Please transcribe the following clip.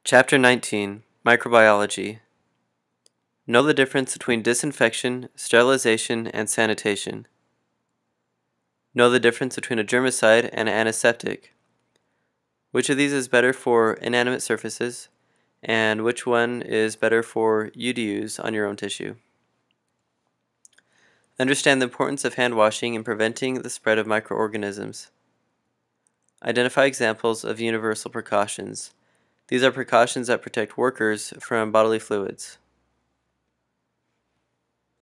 Chapter 19 Microbiology. Know the difference between disinfection, sterilization, and sanitation. Know the difference between a germicide and an antiseptic. Which of these is better for inanimate surfaces, and which one is better for you to use on your own tissue. Understand the importance of hand washing in preventing the spread of microorganisms. Identify examples of universal precautions. These are precautions that protect workers from bodily fluids.